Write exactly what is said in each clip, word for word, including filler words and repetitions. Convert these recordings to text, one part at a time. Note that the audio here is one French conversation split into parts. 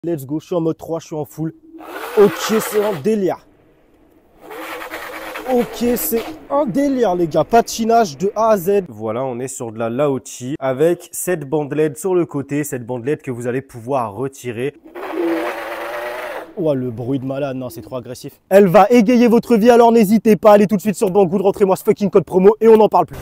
Let's go, je suis en mode trois, je suis en full. Ok, c'est un délire. Ok, c'est un délire les gars, patinage de A à Z. Voilà, on est sur de la Laozi avec cette bandelette sur le côté, cette bandelette que vous allez pouvoir retirer. Oh, le bruit de malade, non, c'est trop agressif. Elle va égayer votre vie, alors n'hésitez pas, allez tout de suite sur Banggood, rentrez-moi ce fucking code promo et on n'en parle plus.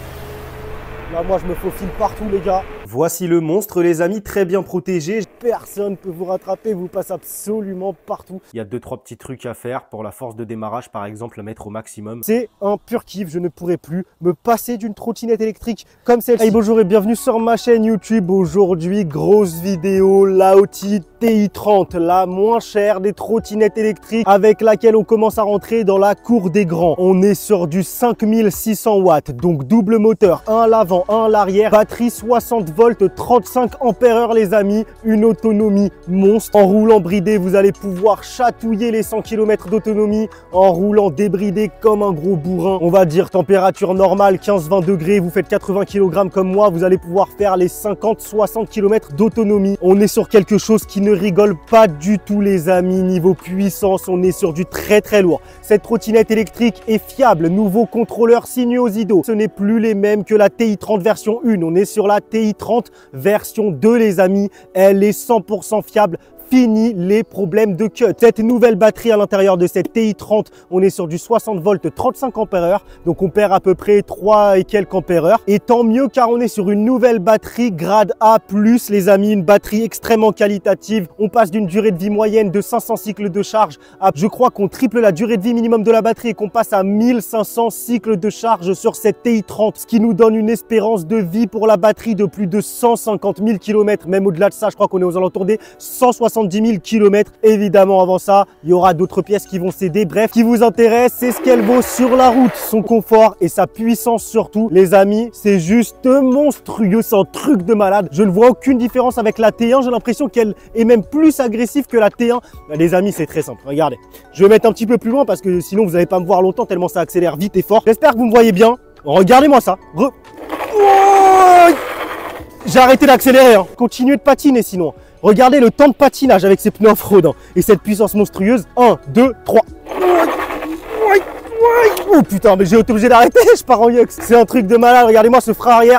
Là, moi, je me faufile partout, les gars. Voici le monstre, les amis, très bien protégé. Personne ne peut vous rattraper, vous passe absolument partout. Il y a deux, trois petits trucs à faire pour la force de démarrage, par exemple, la mettre au maximum. C'est un pur kiff, je ne pourrais plus me passer d'une trottinette électrique comme celle-ci. Hey, bonjour et bienvenue sur ma chaîne YouTube. Aujourd'hui, grosse vidéo, Laozi T I trente, la moins chère des trottinettes électriques avec laquelle on commence à rentrer dans la cour des grands. On est sur du cinq mille six cents watts, donc double moteur, un à l'avant, un à l'arrière, batterie soixante volts, trente-cinq ampères heure les amis, une autonomie monstre. En roulant bridé, vous allez pouvoir chatouiller les cent kilomètres d'autonomie. En roulant débridé comme un gros bourrin, on va dire température normale quinze vingt degrés, vous faites quatre-vingts kilogrammes comme moi, vous allez pouvoir faire les cinquante soixante kilomètres d'autonomie. On est sur quelque chose qui ne rigole pas du tout les amis. Niveau puissance, on est sur du très très lourd. Cette trottinette électrique est fiable. Nouveau contrôleur sinuosido. Ce n'est plus les mêmes que la T I trente version un. On est sur la T I trente version deux les amis. Elle est cent pour cent fiable. Fini les problèmes de cut. Cette nouvelle batterie à l'intérieur de cette T I trente, on est sur du soixante volts, trente-cinq ampères heure. Donc on perd à peu près trois et quelques ampères heure. Et tant mieux car on est sur une nouvelle batterie grade A plus, les amis. Une batterie extrêmement qualitative. On passe d'une durée de vie moyenne de cinq cents cycles de charge à, je crois qu'on triple la durée de vie minimum de la batterie et qu'on passe à mille cinq cents cycles de charge sur cette T I trente. Ce qui nous donne une espérance de vie pour la batterie de plus de cent cinquante mille kilomètres. Même au-delà de ça, je crois qu'on est aux alentours des cent soixante-dix mille kilomètres. Évidemment, avant ça, il y aura d'autres pièces qui vont céder. Bref, ce qui vous intéresse, c'est ce qu'elle vaut sur la route. Son confort et sa puissance surtout. Les amis, c'est juste monstrueux. C'est un truc de malade. Je ne vois aucune différence avec la T un. J'ai l'impression qu'elle est même plus agressive que la T un. Ben, les amis, c'est très simple. Regardez. Je vais mettre un petit peu plus loin parce que sinon, vous n'allez pas me voir longtemps tellement ça accélère vite et fort. J'espère que vous me voyez bien. Regardez-moi ça. Re... Oh, j'ai arrêté d'accélérer. Hein. Continuez de patiner sinon. Regardez le temps de patinage avec ces pneus off-road hein, et cette puissance monstrueuse. un, deux, trois. Oh putain, mais j'ai été obligé d'arrêter, je pars en yux. C'est un truc de malade, regardez-moi ce frein arrière.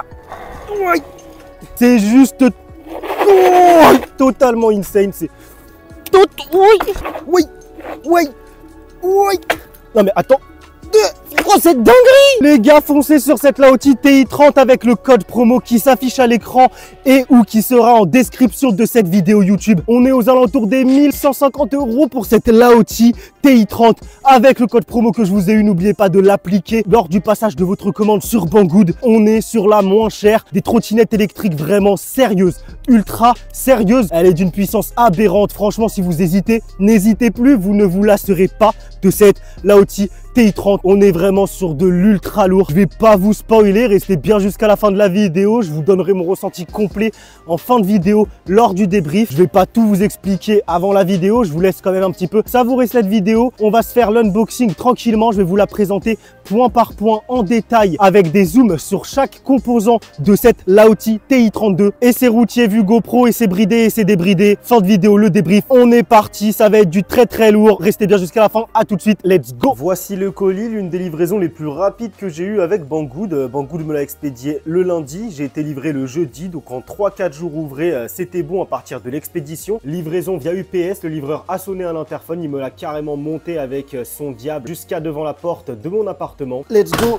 C'est juste oh, totalement insane. C'est tout. Oui, oui, oui, oui. Non mais attends. Oh, cette dinguerie! Les gars, foncez sur cette Laozi T I trente avec le code promo qui s'affiche à l'écran et ou qui sera en description de cette vidéo YouTube. On est aux alentours des mille cent cinquante euros pour cette Laozi T I trente avec le code promo que je vous ai eu. N'oubliez pas de l'appliquer lors du passage de votre commande sur Banggood. On est sur la moins chère des trottinettes électriques vraiment sérieuses, ultra sérieuses. Elle est d'une puissance aberrante. Franchement, si vous hésitez, n'hésitez plus. Vous ne vous lasserez pas de cette Laozi T I trente. On est vraiment sur de l'ultra lourd. Je vais pas vous spoiler, restez bien jusqu'à la fin de la vidéo. Je vous donnerai mon ressenti complet en fin de vidéo lors du débrief. Je vais pas tout vous expliquer avant la vidéo. Je vous laisse quand même un petit peu savourer cette vidéo. On va se faire l'unboxing tranquillement. Je vais vous la présenter point par point en détail avec des zooms sur chaque composant de cette Laozi T I trente-deux. Et c'est routier vu GoPro et c'est bridé et c'est débridé. Fin de vidéo, le débrief. On est parti. Ça va être du très très lourd. Restez bien jusqu'à la fin. À tout de suite. Let's go. Voici le colis, l'une des livraisons les plus rapides que j'ai eu avec Banggood. Banggood me l'a expédié le lundi. J'ai été livré le jeudi. Donc en trois quatre jours ouvrés, c'était bon à partir de l'expédition. Livraison via U P S. Le livreur a sonné à l'interphone. Il me l'a carrément monté avec son diable jusqu'à devant la porte de mon appartement. Let's go.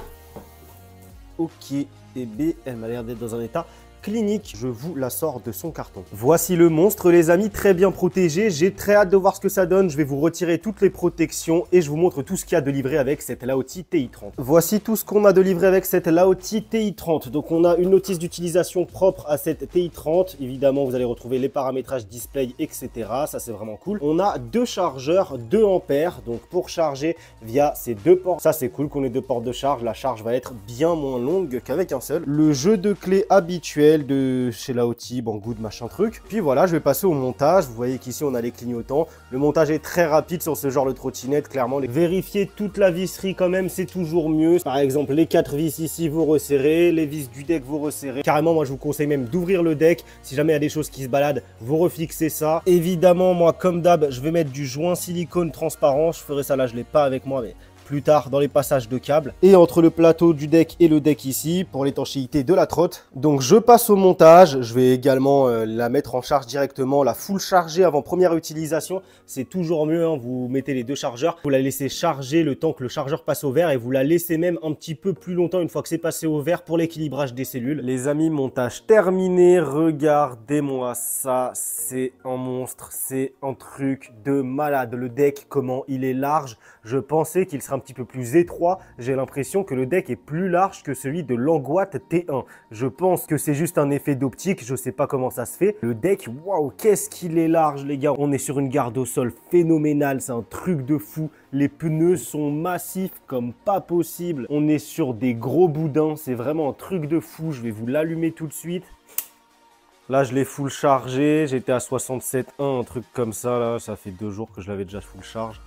Ok, et B, elle m'a l'air d'être dans un état clinique. Je vous la sors de son carton. Voici le monstre les amis, très bien protégé. J'ai très hâte de voir ce que ça donne. Je vais vous retirer toutes les protections et je vous montre tout ce qu'il y a de livré avec cette Laozi T I trente. Voici tout ce qu'on a de livré avec cette Laozi T I trente. Donc on a une notice d'utilisation propre à cette T I trente. Évidemment, vous allez retrouver les paramétrages display, et cetera. Ça c'est vraiment cool. On a deux chargeurs, deux ampères. Donc pour charger via ces deux ports. Ça c'est cool qu'on ait deux ports de charge. La charge va être bien moins longue qu'avec un seul. Le jeu de clés habituel. modèle de chez Laoty, Banggood, machin truc. Puis voilà, je vais passer au montage. Vous voyez qu'ici on a les clignotants. Le montage est très rapide sur ce genre de trottinette, clairement. Vérifiez toute la visserie quand même, c'est toujours mieux. Par exemple, les quatre vis ici, vous resserrez. Les vis du deck, vous resserrez. Carrément, moi je vous conseille même d'ouvrir le deck. Si jamais il y a des choses qui se baladent, vous refixez ça. Évidemment, moi comme d'hab, je vais mettre du joint silicone transparent. Je ferai ça là, je l'ai pas avec moi, mais plus tard dans les passages de câbles. Et entre le plateau du deck et le deck ici, pour l'étanchéité de la trotte. Donc je passe au montage. Je vais également euh, la mettre en charge directement, la full charger avant première utilisation. C'est toujours mieux, hein. Vous mettez les deux chargeurs. Vous la laissez charger le temps que le chargeur passe au vert. Et vous la laissez même un petit peu plus longtemps une fois que c'est passé au vert pour l'équilibrage des cellules. Les amis, montage terminé. Regardez-moi ça. C'est un monstre. C'est un truc de malade. Le deck, comment il est large. Je pensais qu'il serait un petit peu plus étroit. J'ai l'impression que le deck est plus large que celui de l'Angoite T un. Je pense que c'est juste un effet d'optique. Je sais pas comment ça se fait. Le deck, waouh, qu'est-ce qu'il est large, les gars. On est sur une garde au sol phénoménale. C'est un truc de fou. Les pneus sont massifs comme pas possible. On est sur des gros boudins. C'est vraiment un truc de fou. Je vais vous l'allumer tout de suite. Là, je l'ai full chargé. J'étais à soixante-sept virgule un, un truc comme ça. Là, ça fait deux jours que je l'avais déjà full charge.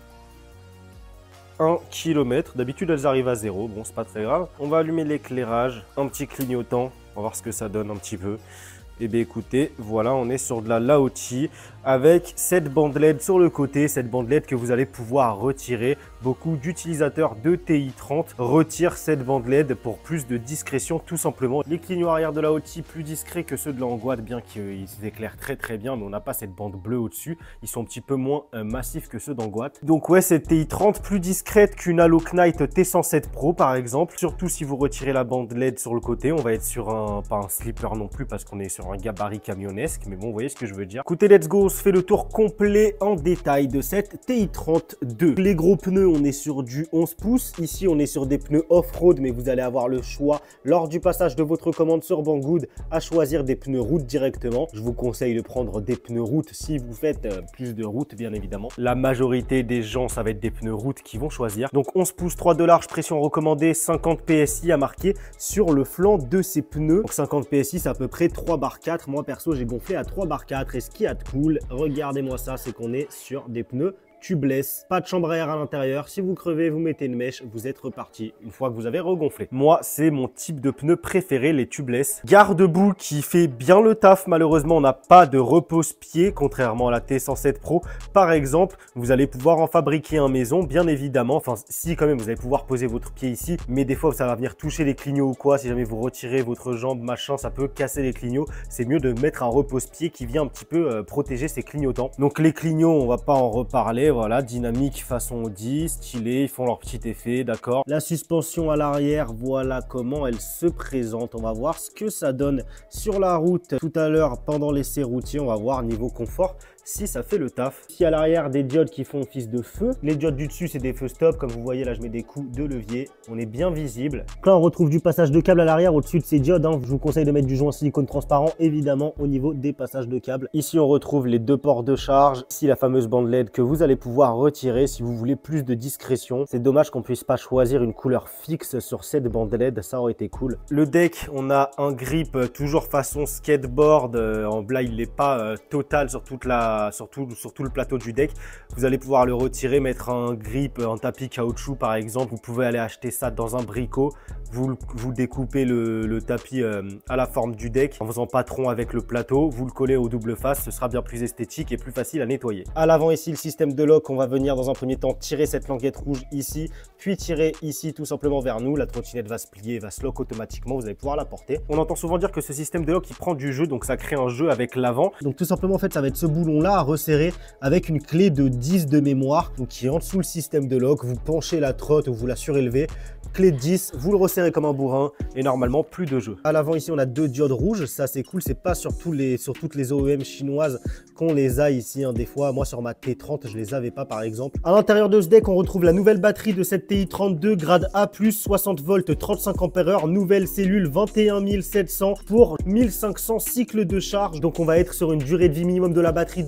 un kilomètre. D'habitude, elles arrivent à zéro. Bon, c'est pas très grave. On va allumer l'éclairage. Un petit clignotant. On va voir ce que ça donne un petit peu. Et bien écoutez, voilà, on est sur de la Laoty avec cette bande L E D sur le côté, cette bande L E D que vous allez pouvoir retirer. Beaucoup d'utilisateurs de T I trente retirent cette bande L E D pour plus de discrétion tout simplement. Les clignotants arrière de Laoty plus discrets que ceux de l'Angoite, bien qu'ils éclairent très très bien, mais on n'a pas cette bande bleue au-dessus. Ils sont un petit peu moins euh, massifs que ceux d'Angoite. Donc ouais, cette T I trente plus discrète qu'une Halo Knight T cent sept Pro par exemple. Surtout si vous retirez la bande L E D sur le côté, on va être sur un, pas un slipper non plus parce qu'on est sur un gabarit camionnesque, mais bon, vous voyez ce que je veux dire. Écoutez, let's go, on se fait le tour complet en détail de cette T I trente-deux. Les gros pneus, on est sur du onze pouces. Ici, on est sur des pneus off-road, mais vous allez avoir le choix lors du passage de votre commande sur Banggood à choisir des pneus route directement. Je vous conseille de prendre des pneus route si vous faites euh, plus de route, bien évidemment. La majorité des gens, ça va être des pneus route qui vont choisir. Donc onze pouces, trois de large, pression recommandée, cinquante P S I à marquer sur le flanc de ces pneus. Donc cinquante P S I, c'est à peu près trois barres quatre. Moi, perso, j'ai gonflé à trois barres quatre. Et ce qui est cool, regardez-moi ça, c'est qu'on est sur des pneus tubeless, pas de chambre à air à l'intérieur. Si vous crevez, vous mettez une mèche, vous êtes reparti une fois que vous avez regonflé. Moi, c'est mon type de pneu préféré, les tubeless. Garde-boue qui fait bien le taf. Malheureusement, on n'a pas de repose-pied, contrairement à la T cent sept Pro. Par exemple, vous allez pouvoir en fabriquer un maison, bien évidemment. Enfin, si quand même, vous allez pouvoir poser votre pied ici. Mais des fois, ça va venir toucher les clignots ou quoi. Si jamais vous retirez votre jambe, machin, ça peut casser les clignots. C'est mieux de mettre un repose-pied qui vient un petit peu euh, protéger ces clignotants. Donc les clignots, on va pas en reparler. Voilà, dynamique façon Audi, stylé, ils font leur petit effet, d'accord. La suspension à l'arrière, voilà comment elle se présente. On va voir ce que ça donne sur la route tout à l'heure pendant l'essai routier. On va voir niveau confort si ça fait le taf. Ici à l'arrière, des diodes qui font office de feu. Les diodes du dessus, c'est des feux stop. Comme vous voyez là, je mets des coups de levier. On est bien visible. Là, on retrouve du passage de câble à l'arrière au-dessus de ces diodes, hein. Je vous conseille de mettre du joint silicone transparent, évidemment, au niveau des passages de câble. Ici, on retrouve les deux ports de charge. Ici, la fameuse bande L E D que vous allez pouvoir retirer si vous voulez plus de discrétion. C'est dommage qu'on puisse pas choisir une couleur fixe sur cette bande L E D. Ça aurait été cool. Le deck, on a un grip toujours façon skateboard. En blas, il n'est pas euh, total sur toute la Sur tout, sur tout le plateau du deck. Vous allez pouvoir le retirer, mettre un grip, un tapis caoutchouc par exemple. Vous pouvez aller acheter ça dans un bricot. Vous, vous découpez le, le tapis euh, à la forme du deck en faisant patron avec le plateau. Vous le collez au double face. Ce sera bien plus esthétique et plus facile à nettoyer. À l'avant ici, le système de lock. On va venir dans un premier temps tirer cette languette rouge ici, puis tirer ici tout simplement vers nous. La trottinette va se plier, va se lock automatiquement. Vous allez pouvoir la porter. On entend souvent dire que ce système de lock il prend du jeu, donc ça crée un jeu avec l'avant. Donc tout simplement en fait, ça va être ce boulon là à resserrer avec une clé de dix de mémoire, donc qui est en dessous le système de lock. Vous penchez la trotte ou vous la surélevez, clé de dix, vous le resserrez comme un bourrin et normalement plus de jeu. À l'avant ici, on a deux diodes rouges. Ça c'est cool, c'est pas sur, tous les, sur toutes les O E M chinoises qu'on les a ici, hein. Des fois, moi sur ma T trente, je les avais pas par exemple. À l'intérieur de ce deck, on retrouve la nouvelle batterie de cette T I trente-deux grade A plus, soixante volts, trente-cinq ampères heure, nouvelle cellule vingt et un mille sept cents pour mille cinq cents cycles de charge. Donc on va être sur une durée de vie minimum de la batterie de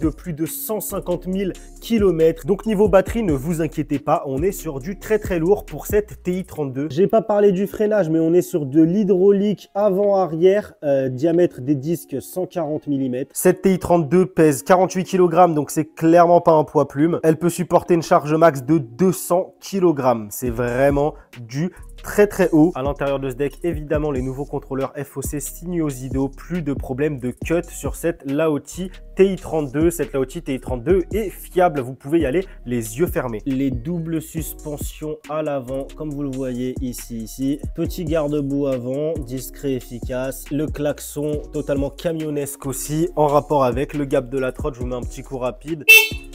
de plus de cent cinquante mille kilomètres. Donc niveau batterie, ne vous inquiétez pas, on est sur du très très lourd pour cette T I trente-deux. J'ai pas parlé du freinage, mais on est sur de l'hydraulique avant-arrière, euh, diamètre des disques cent quarante millimètres. Cette T I trente-deux pèse quarante-huit kilogrammes, donc c'est clairement pas un poids plume. Elle peut supporter une charge max de deux cents kilogrammes. C'est vraiment du très très haut. À l'intérieur de ce deck, évidemment, les nouveaux contrôleurs F O C Sinuosido. Plus de problème de cut sur cette Laoti T I trente-deux. Cette Laoti T I trente-deux est fiable. Vous pouvez y aller les yeux fermés. Les doubles suspensions à l'avant, comme vous le voyez ici, ici. Petit garde-boue avant, discret, efficace. Le klaxon totalement camionnesque aussi, en rapport avec le gap de la trotte. Je vous mets un petit coup rapide.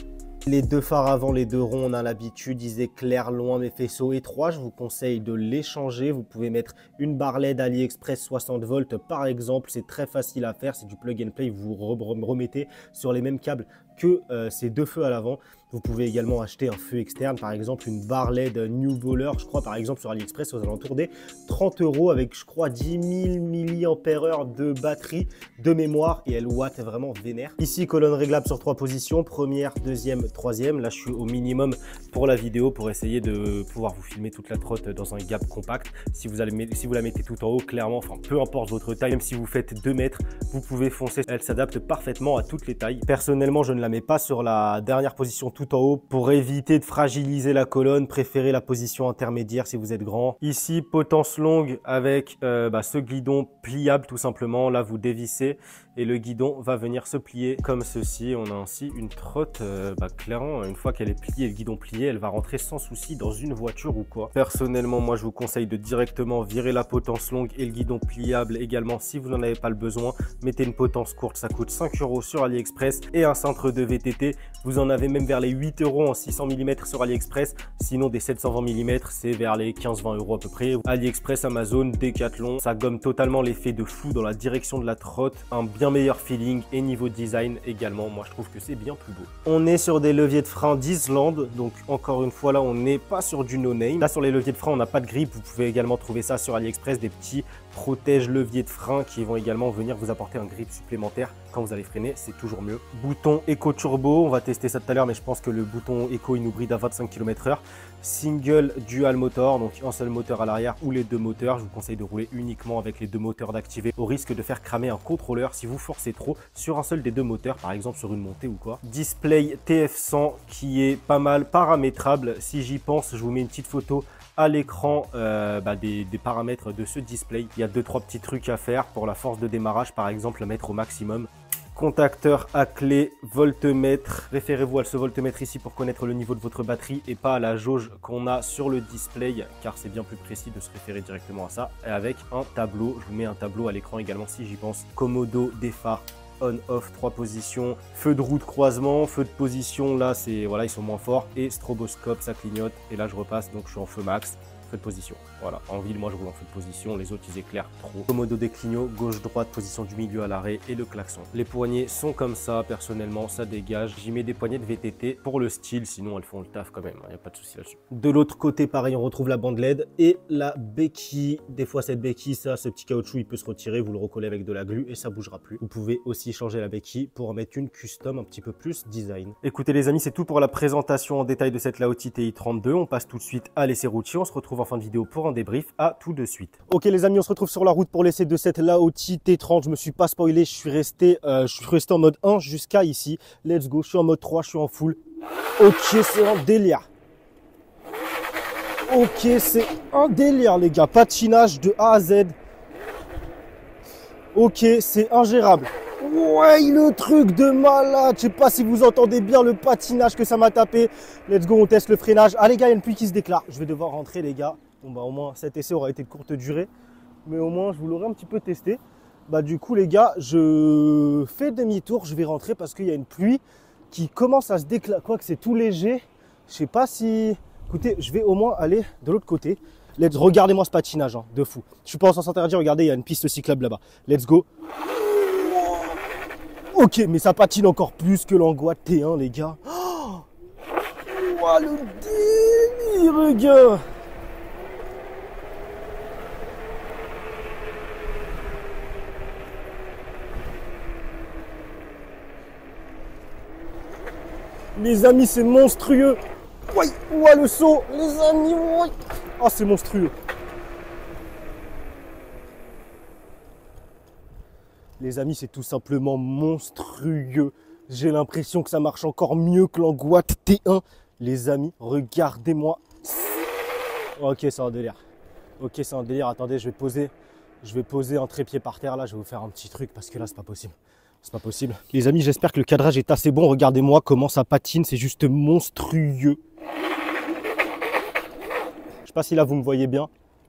Les deux phares avant, les deux ronds, on a l'habitude, ils éclairent loin mes faisceaux étroits. Je vous conseille de les changer. Vous pouvez mettre une barre L E D AliExpress soixante volts par exemple. C'est très facile à faire, c'est du plug and play. Vous remettez sur les mêmes câbles que euh, ces deux feux à l'avant. Vous pouvez également acheter un feu externe, par exemple une barre L E D New Baller, je crois par exemple sur AliExpress aux alentours des trente euros avec je crois dix mille milliampères heure de batterie de mémoire et elle watt vraiment vénère. Ici colonne réglable sur trois positions, première, deuxième, troisième. Là je suis au minimum pour la vidéo pour essayer de pouvoir vous filmer toute la trotte dans un gap compact. Si vous, allez, si vous la mettez tout en haut, clairement, enfin peu importe votre taille, même si vous faites deux mètres, vous pouvez foncer. Elle s'adapte parfaitement à toutes les tailles. Personnellement, je ne la mets pas sur la dernière position tout en haut pour éviter de fragiliser la colonne. Préférez la position intermédiaire si vous êtes grand. Ici, potence longue avec euh, bah, ce guidon pliable tout simplement. Là, vous dévissez et le guidon va venir se plier comme ceci. On a ainsi une trotte, euh, bah, clairement, une fois qu'elle est pliée, le guidon plié, elle va rentrer sans souci dans une voiture ou quoi. Personnellement, moi, je vous conseille de directement virer la potence longue et le guidon pliable également si vous n'en avez pas le besoin. Mettez une potence courte, ça coûte cinq euros sur AliExpress et un cintre de V T T. Vous en avez même vers les huit euros en six cents millimètres sur AliExpress. Sinon, des sept cent vingt millimètres, c'est vers les quinze vingt euros à peu près. AliExpress, Amazon, Decathlon, ça gomme totalement l'effet de flou dans la direction de la trotte. Un bien meilleur feeling et niveau design également. Moi, je trouve que c'est bien plus beau. On est sur des leviers de frein d'Islande. Donc, encore une fois, là, on n'est pas sur du no-name. Là, sur les leviers de frein, on n'a pas de grippe. Vous pouvez également trouver ça sur AliExpress, des petits protège leviers de frein qui vont également venir vous apporter un grip supplémentaire quand vous allez freiner, c'est toujours mieux. Bouton Eco Turbo, on va tester ça tout à l'heure, mais je pense que le bouton Eco il nous bride à vingt-cinq kilomètres heure. Single dual motor, donc un seul moteur à l'arrière ou les deux moteurs. Je vous conseille de rouler uniquement avec les deux moteurs d'activer au risque de faire cramer un contrôleur si vous forcez trop sur un seul des deux moteurs, par exemple sur une montée ou quoi. Display T F cent qui est pas mal paramétrable. Si j'y pense, je vous mets une petite photo à l'écran euh, bah des, des paramètres de ce display. Il y a deux trois petits trucs à faire pour la force de démarrage, par exemple, la mettre au maximum. Contacteur à clé, voltmètre. Référez-vous à ce voltmètre ici pour connaître le niveau de votre batterie et pas à la jauge qu'on a sur le display, car c'est bien plus précis de se référer directement à ça. Et avec un tableau, je vous mets un tableau à l'écran également si j'y pense. Commodo des phares on-off, trois positions, feu de route croisement, feu de position, là c'est voilà, ils sont moins forts, et stroboscope, ça clignote, et là je repasse, donc je suis en feu max, feu de position. Voilà, en ville, moi je roule en feu de position, les autres ils éclairent trop. Commodo des clignots, gauche-droite, position du milieu à l'arrêt et le klaxon. Les poignées sont comme ça, personnellement, ça dégage. J'y mets des poignées de V T T pour le style, sinon elles font le taf quand même, il n'y a pas de souci là-dessus. De l'autre côté, pareil, on retrouve la bande L E D et la béquille. Des fois, cette béquille, ça, ce petit caoutchouc, il peut se retirer, vous le recollez avec de la glu et ça bougera plus. Vous pouvez aussi changer la béquille pour en mettre une custom un petit peu plus design. Écoutez les amis, c'est tout pour la présentation en détail de cette Laoti T I trente-deux. On passe tout de suite à l'essai routier. On se retrouve en fin de vidéo pour un débrief. À tout de suite. Ok les amis, on se retrouve sur la route pour l'essai de cette Laoti T trente. Je me suis pas spoilé, je suis resté, euh, je suis resté en mode un jusqu'à ici. Let's go, je suis en mode trois, je suis en full. Ok, c'est un délire. Ok, c'est un délire les gars. Patinage de A à Z. Ok, c'est ingérable. Ouais, le truc de malade. Je sais pas si vous entendez bien le patinage que ça m'a tapé. Let's go, on teste le freinage. Ah les gars, il y a une pluie qui se déclare. Je vais devoir rentrer les gars. Bon bah au moins cet essai aura été de courte durée. Mais au moins je vous l'aurai un petit peu testé. Bah du coup les gars, je fais demi-tour. Je vais rentrer parce qu'il y a une pluie qui commence à se déclarer. Quoique c'est tout léger. Je sais pas si... Écoutez, je vais au moins aller de l'autre côté. Let's... Regardez-moi ce patinage, hein, de fou. Je suis pas en sens interdit. Regardez, il y a une piste cyclable là-bas. Let's go. Ok, mais ça patine encore plus que l'Angoisse T un, les gars. Oh, oh le délire, les gars. Les amis, c'est monstrueux. Ouais, ouais, le saut. Les amis, ouais. Ah, c'est monstrueux. Les amis, c'est tout simplement monstrueux. J'ai l'impression que ça marche encore mieux que l'Angoat T un. Les amis, regardez-moi. Ok, c'est un délire. Ok, c'est un délire. Attendez, je vais poser, je vais poser un trépied par terre. Là, je vais vous faire un petit truc parce que là, c'est pas possible. C'est pas possible. Les amis, j'espère que le cadrage est assez bon. Regardez-moi comment ça patine. C'est juste monstrueux. Je sais pas si là, vous me voyez bien.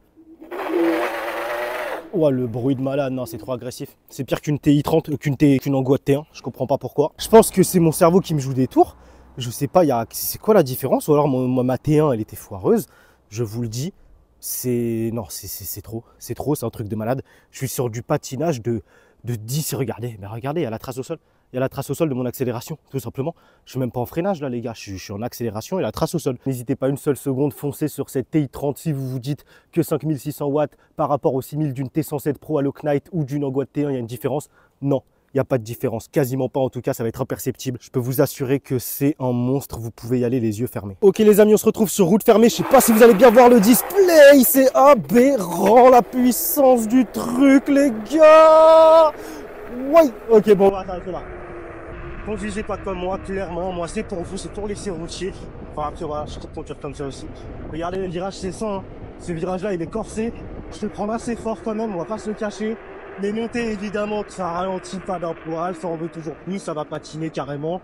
Oh, le bruit de malade, non, c'est trop agressif. C'est pire qu'une T I trente, qu'une qu'une Angoat T un. Je comprends pas pourquoi. Je pense que c'est mon cerveau qui me joue des tours. Je sais pas, c'est quoi la différence? Ou alors, moi, ma T un, elle était foireuse. Je vous le dis. C'est... Non, c'est trop. C'est trop, c'est un truc de malade. Je suis sur du patinage de... de dix, regardez, mais regardez, il y a la trace au sol. Il y a la trace au sol de mon accélération, tout simplement. Je suis même pas en freinage là, les gars. Je suis, je suis en accélération et la trace au sol. N'hésitez pas une seule seconde, foncez sur cette T I trente si vous vous dites que cinq mille six cents watts par rapport aux six mille d'une T cent sept Pro à Lock Knight ou d'une Angoat T un, il y a une différence. Non, il n'y a pas de différence. Quasiment pas, en tout cas, ça va être imperceptible. Je peux vous assurer que c'est un monstre. Vous pouvez y aller les yeux fermés. Ok les amis, on se retrouve sur route fermée. Je sais pas si vous allez bien voir le display. C'est aberrant la puissance du truc, les gars. Oui. Ok, bon, attends, c'est là. Conduisez pas comme moi, clairement. Moi, c'est pour vous, c'est pour laisser routier. Enfin, après, voilà, je peux conduire comme ça aussi. Regardez, le virage, c'est ça. Hein. Ce virage-là, il est corsé. Je vais prendre assez fort quand même, on va pas se le cacher. Les montées, évidemment, que ça ralentit pas d'un poil. Ça en veut toujours plus, ça va patiner carrément.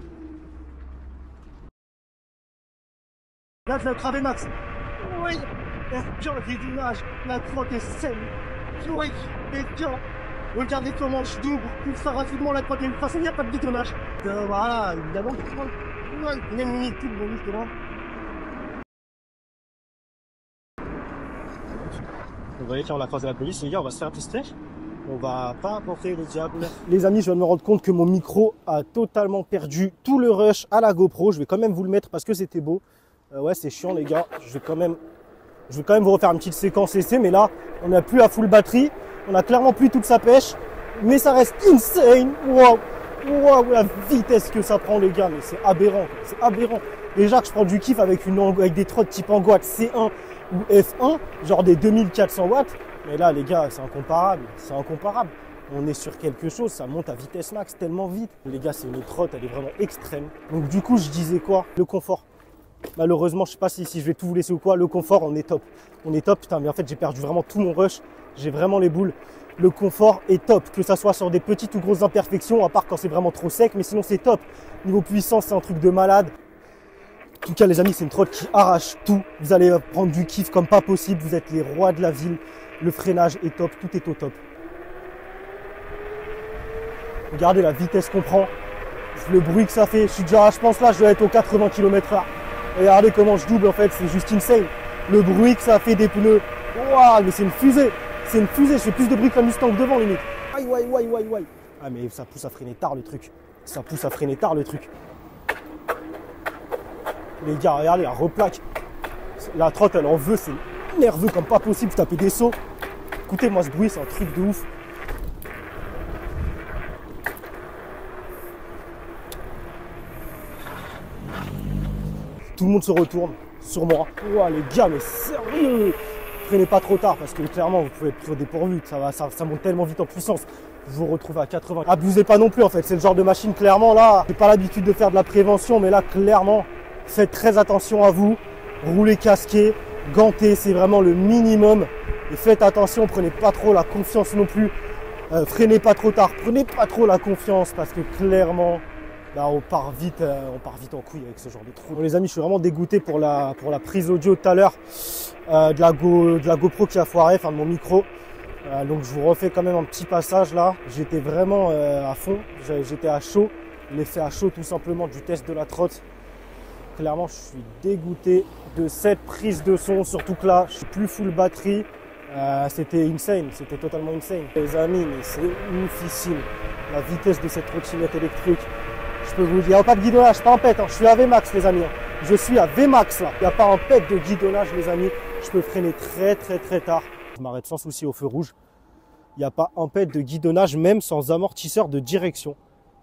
Là, je vais craver max. Oui. Bien, j'ai du nage. La crotte est saine. Oui. Et bien. Regardez comment je double, tout ça rapidement la troisième façon, il n'y a pas de détonnage. Euh, voilà, évidemment, il y a une minute tout bon, justement. Vous voyez, quand on a croisé la police, les gars, on va se faire tester. On va pas porter le diable. Les amis, je viens de me rendre compte que mon micro a totalement perdu tout le rush à la GoPro. Je vais quand même vous le mettre parce que c'était beau. Euh, ouais, c'est chiant, les gars. Je vais quand même, je vais quand même vous refaire une petite séquence essai, mais là, on n'a plus à full batterie. On a clairement plus toute sa pêche, mais ça reste insane. Waouh, waouh, la vitesse que ça prend, les gars, mais c'est aberrant, c'est aberrant. Déjà que je prends du kiff avec une avec des trottes type Angoat C un ou F un, genre des deux mille quatre cents watts. Mais là, les gars, c'est incomparable, c'est incomparable. On est sur quelque chose, ça monte à vitesse max tellement vite. Les gars, c'est une trotte, elle est vraiment extrême. Donc du coup, je disais quoi? Le confort. Malheureusement, je sais pas si, si je vais tout vous laisser ou quoi. Le confort, on est top. On est top, putain, mais en fait, j'ai perdu vraiment tout mon rush. J'ai vraiment les boules. Le confort est top, que ça soit sur des petites ou grosses imperfections, à part quand c'est vraiment trop sec, mais sinon c'est top. Niveau puissance, c'est un truc de malade. En tout cas, les amis, c'est une trotte qui arrache tout. Vous allez prendre du kiff comme pas possible. Vous êtes les rois de la ville. Le freinage est top, tout est au top. Regardez la vitesse qu'on prend, le bruit que ça fait. Je suis déjà, je pense là, je dois être aux quatre-vingts kilomètres heure. Regardez comment je double en fait, c'est juste insane. Le bruit que ça fait des pneus. Waouh, mais c'est une fusée. C'est une fusée, je fais plus de bruit que la Mustang devant limite. Aïe, aïe, aïe, aïe, aïe. Ah mais ça pousse à freiner tard le truc. Ça pousse à freiner tard le truc. Les gars, regardez, elle replaque. La trotte, elle en veut, c'est nerveux comme pas possible, taper des sauts. Écoutez, moi ce bruit, c'est un truc de ouf. Tout le monde se retourne sur moi. Ouah, les gars, mais sérieux, freinez pas trop tard parce que clairement vous pouvez être dépourvu. Ça, va, ça, ça monte tellement vite en puissance. Vous vous retrouvez à quatre-vingts. Abusez pas non plus en fait. C'est le genre de machine clairement là. J'ai pas l'habitude de faire de la prévention, mais là clairement, faites très attention à vous. Roulez casqué, ganté, c'est vraiment le minimum. Et faites attention, prenez pas trop la confiance non plus. Euh, freinez pas trop tard, prenez pas trop la confiance parce que clairement. Là, on part vite, euh, on part vite en couille avec ce genre de trou. Bon, les amis, je suis vraiment dégoûté pour la, pour la prise audio tout à l'heure euh, de, la Go, de la GoPro qui a foiré, enfin de mon micro. Euh, donc je vous refais quand même un petit passage là. J'étais vraiment euh, à fond, j'étais à chaud. L'effet à chaud tout simplement du test de la trotte. Clairement, je suis dégoûté de cette prise de son, surtout que là, je suis plus full batterie. Euh, c'était insane, c'était totalement insane. Les amis, mais c'est oufissime. La vitesse de cette trottinette électrique. Je peux vous dire, il n'y a pas de guidonnage, pas un pet, hein. Je suis à V max les amis. Hein. Je suis à V max là. Il n'y a pas un pet de guidonnage les amis. Je peux freiner très très très tard. Je m'arrête sans souci au feu rouge. Il n'y a pas un pet de guidonnage même sans amortisseur de direction.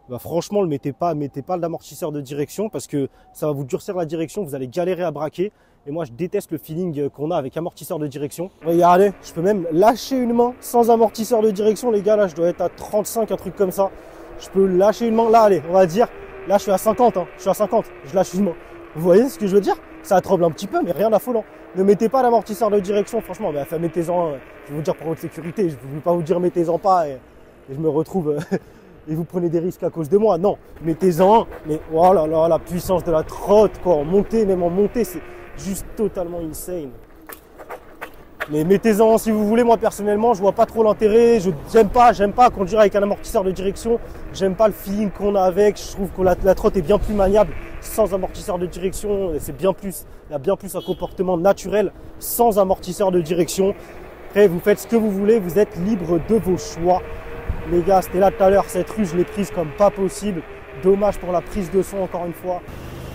bah franchement, ne mettez pas, mettez pas l'amortisseur de direction parce que ça va vous durcir la direction, vous allez galérer à braquer. Et moi, je déteste le feeling qu'on a avec amortisseur de direction. Regardez, je peux même lâcher une main sans amortisseur de direction, les gars. Là, je dois être à trente-cinq, un truc comme ça. Je peux lâcher une main. Là, allez, on va dire, là, je suis à cinquante. Hein. Je suis à cinquante. Je lâche une main. Vous voyez ce que je veux dire? Ça tremble un petit peu, mais rien d'affolant. Ne mettez pas l'amortisseur de direction, franchement. Bah, mettez-en, je vais vous dire pour votre sécurité. Je ne vais pas vous dire mettez-en pas et, et je me retrouve et vous prenez des risques à cause de moi. Non, mettez-en un. Mais oh là là, la puissance de la trotte, quoi. En montée, même en montée, c'est juste totalement insane. Mais mettez-en si vous voulez. Moi personnellement, je vois pas trop l'intérêt. Je j'aime pas, j'aime pas conduire avec un amortisseur de direction. J'aime pas le feeling qu'on a avec. Je trouve que la, la trotte est bien plus maniable sans amortisseur de direction. C'est bien plus, il y a bien plus un comportement naturel sans amortisseur de direction. Après, vous faites ce que vous voulez. Vous êtes libre de vos choix. Les gars, c'était là tout à l'heure. Cette rue, je l'ai prise comme pas possible. Dommage pour la prise de son encore une fois.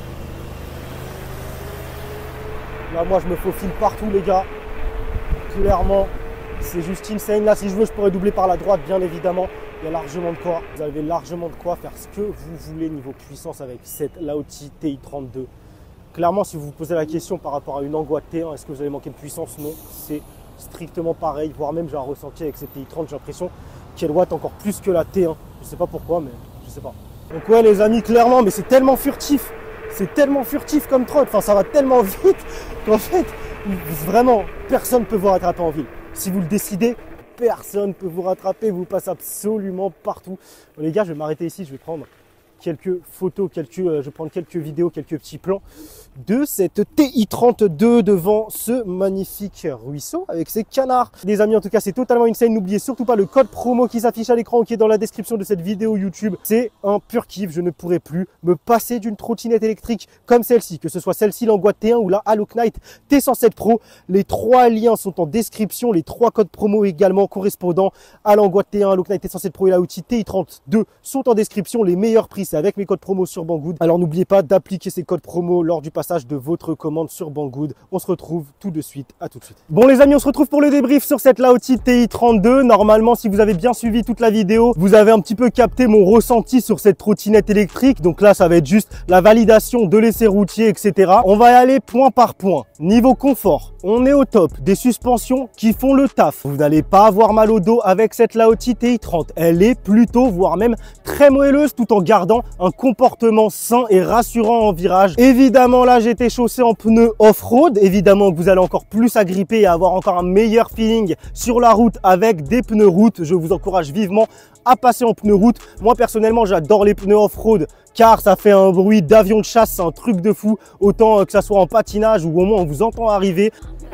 Là, moi, je me faufile partout, les gars. Clairement, c'est juste insane. Là, si je veux, je pourrais doubler par la droite, bien évidemment. Il y a largement de quoi. Vous avez largement de quoi faire ce que vous voulez niveau puissance avec cette Laoti T I trente-deux. Clairement, si vous vous posez la question par rapport à une Angua T un, est-ce que vous allez manquer de puissance? Non, c'est strictement pareil. Voire même, j'ai un ressenti avec cette T I trente, j'ai l'impression qu'elle watt encore plus que la T un. Je sais pas pourquoi, mais je sais pas. Donc ouais, les amis, clairement, mais c'est tellement furtif. C'est tellement furtif comme trotte. Enfin, ça va tellement vite qu'en fait, vraiment, personne ne peut vous rattraper en ville. Si vous le décidez, personne ne peut vous rattraper. Vous passez absolument partout. Bon, les gars, je vais m'arrêter ici. Je vais prendre quelques photos, quelques, euh, je vais prendre quelques vidéos, quelques petits plans de cette T I trente-deux devant ce magnifique ruisseau avec ses canards. Les amis, en tout cas, c'est totalement insane. N'oubliez surtout pas le code promo qui s'affiche à l'écran, qui est dans la description de cette vidéo YouTube. C'est un pur kiff. Je ne pourrais plus me passer d'une trottinette électrique comme celle-ci, que ce soit celle-ci, l'Angua T un ou la Halo Knight T cent sept Pro. Les trois liens sont en description. Les trois codes promo également correspondant à l'Angua T un, Halo Knight T cent sept Pro et la Laoti T I trente-deux sont en description. Les meilleurs prix, c'est avec mes codes promo sur Banggood. Alors n'oubliez pas d'appliquer ces codes promo lors du passage de votre commande sur Banggood. On se retrouve tout de suite, à tout de suite. Bon les amis, on se retrouve pour le débrief sur cette Laoti T I trente-deux. Normalement, si vous avez bien suivi toute la vidéo, vous avez un petit peu capté mon ressenti sur cette trottinette électrique. Donc là, ça va être juste la validation de l'essai routier, et cetera. On va y aller point par point. Niveau confort, on est au top. Des suspensions qui font le taf. Vous n'allez pas avoir mal au dos avec cette Laoti T I trente. Elle est plutôt, voire même très moelleuse, tout en gardant un comportement sain et rassurant en virage. Évidemment, là, j'ai été chaussé en pneus off-road. Évidemment que vous allez encore plus agripper et avoir encore un meilleur feeling sur la route avec des pneus route. Je vous encourage vivement à passer en pneus route. Moi, personnellement, j'adore les pneus off-road car ça fait un bruit d'avion de chasse, c'est un truc de fou. Autant que ça soit en patinage ou au moins on vous entend arriver.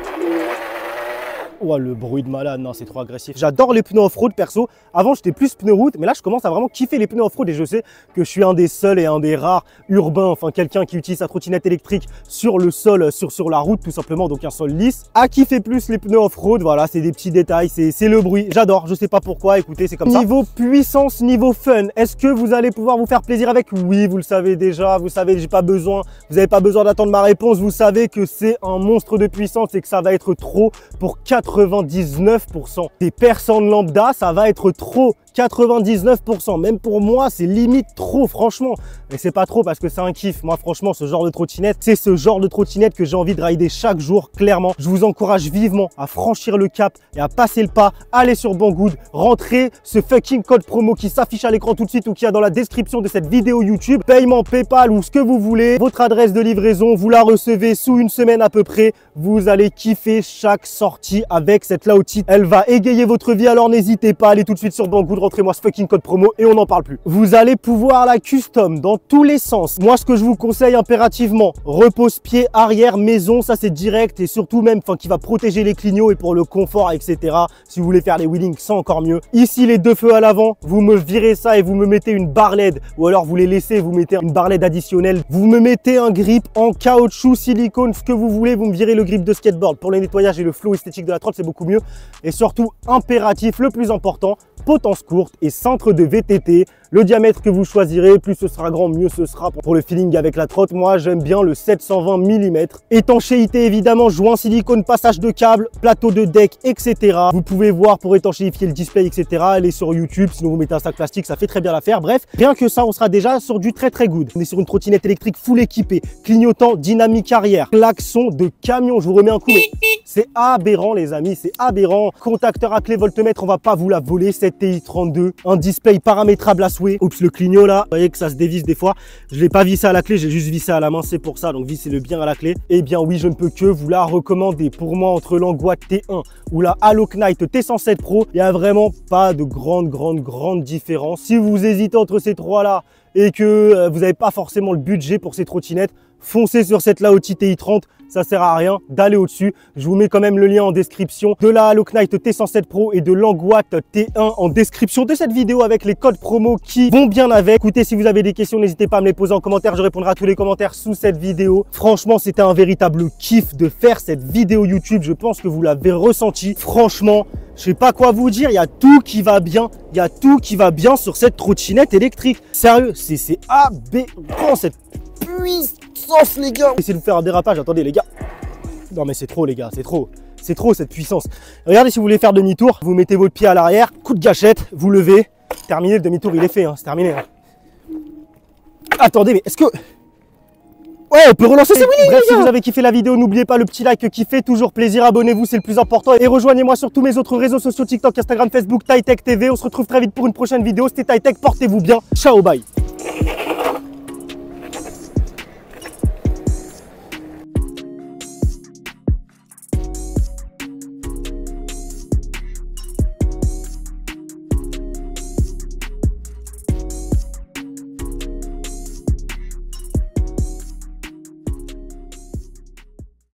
Oh, le bruit de malade, non, c'est trop agressif. J'adore les pneus off-road perso. Avant, j'étais plus pneus route, mais là, je commence à vraiment kiffer les pneus off-road et je sais que je suis un des seuls et un des rares urbains, enfin, quelqu'un qui utilise sa trottinette électrique sur le sol, sur, sur la route, tout simplement, donc un sol lisse, à kiffer plus les pneus off-road. Voilà, c'est des petits détails, c'est le bruit. J'adore, je sais pas pourquoi, écoutez, c'est comme ça. Niveau puissance, niveau fun, est-ce que vous allez pouvoir vous faire plaisir avec? Oui, vous le savez déjà, vous savez, j'ai pas besoin, vous n'avez pas besoin d'attendre ma réponse, vous savez que c'est un monstre de puissance et que ça va être trop pour quatre-vingt-dix-neuf pour cent des personnes lambda, ça va être trop. quatre-vingt-dix-neuf pour cent, même pour moi, c'est limite trop, franchement. Mais c'est pas trop parce que c'est un kiff. Moi, franchement, ce genre de trottinette, c'est ce genre de trottinette que j'ai envie de rider chaque jour, clairement. Je vous encourage vivement à franchir le cap et à passer le pas. Allez sur Banggood, rentrez ce fucking code promo qui s'affiche à l'écran tout de suite ou qui est dans la description de cette vidéo YouTube. Paiement PayPal ou ce que vous voulez. Votre adresse de livraison, vous la recevez sous une semaine à peu près. Vous allez kiffer chaque sortie avec cette Laoti. Elle va égayer votre vie, alors n'hésitez pas à aller tout de suite sur Banggood. Rentrez-moi ce fucking code promo et on n'en parle plus. Vous allez pouvoir la custom dans tous les sens. Moi, ce que je vous conseille impérativement, repose-pied arrière maison, ça c'est direct et surtout même, enfin, qui va protéger les clignots et pour le confort, et cetera. Si vous voulez faire les wheelings, c'est encore mieux. Ici, les deux feux à l'avant, vous me virez ça et vous me mettez une barre L E D ou alors vous les laissez, vous mettez une barre L E D additionnelle. Vous me mettez un grip en caoutchouc, silicone, ce que vous voulez. Vous me virez le grip de skateboard. Pour le nettoyage et le flow esthétique de la trotte, c'est beaucoup mieux. Et surtout, impératif, le plus important, potence courte. courte et centre de V T T. Le diamètre que vous choisirez, plus ce sera grand, mieux ce sera pour le feeling avec la trotte. Moi, j'aime bien le sept cent vingt millimètres. Étanchéité, évidemment, joint silicone, passage de câble, plateau de deck, et cetera. Vous pouvez voir pour étanchéifier le display, et cetera. Allez sur YouTube, sinon vous mettez un sac plastique, ça fait très bien l'affaire. Bref, rien que ça, on sera déjà sur du très très good. On est sur une trottinette électrique full équipée, clignotant, dynamique arrière, klaxon de camion. Je vous remets un coup, mais c'est aberrant les amis, c'est aberrant. Contacteur à clé voltmètre, on va pas vous la voler. Cette T I trente-deux, un display paramétrable à souhait. Oups, le clignot là, vous voyez que ça se dévisse des fois. Je l'ai pas vissé à la clé, j'ai juste vissé à la main, c'est pour ça. Donc vissez-le bien à la clé. Eh bien oui, je ne peux que vous la recommander. Pour moi, entre l'Anguat T un ou la Haloknight T cent sept Pro, il n'y a vraiment pas de grande, grande, grande différence. Si vous hésitez entre ces trois là et que vous n'avez pas forcément le budget pour ces trottinettes, foncez sur cette Laoти T I trente, ça sert à rien d'aller au-dessus. Je vous mets quand même le lien en description de la Haloknight T cent sept Pro et de l'Anguat T un en description de cette vidéo avec les codes promo qui vont bien avec. Écoutez, si vous avez des questions, n'hésitez pas à me les poser en commentaire, je répondrai à tous les commentaires sous cette vidéo. Franchement, c'était un véritable kiff de faire cette vidéo YouTube, je pense que vous l'avez ressenti. Franchement, je sais pas quoi vous dire, il y a tout qui va bien, il y a tout qui va bien sur cette trottinette électrique. Sérieux, c'est aberrant cette puissance les gars. Essayez de faire un dérapage, attendez les gars. Non mais c'est trop les gars, c'est trop. C'est trop cette puissance. Regardez, si vous voulez faire demi-tour, vous mettez votre pied à l'arrière, coup de gâchette, vous levez. Terminé, le demi-tour il est fait, hein, c'est terminé. Hein. Attendez, mais est-ce que... Ouais, on peut relancer, c'est winning. Bref, si vous avez kiffé la vidéo, n'oubliez pas le petit like qui fait toujours plaisir. Abonnez-vous, c'est le plus important. Et rejoignez-moi sur tous mes autres réseaux sociaux, TikTok, Instagram, Facebook, TaiTech T V. On se retrouve très vite pour une prochaine vidéo. C'était TaiTech, portez-vous bien. Ciao, bye.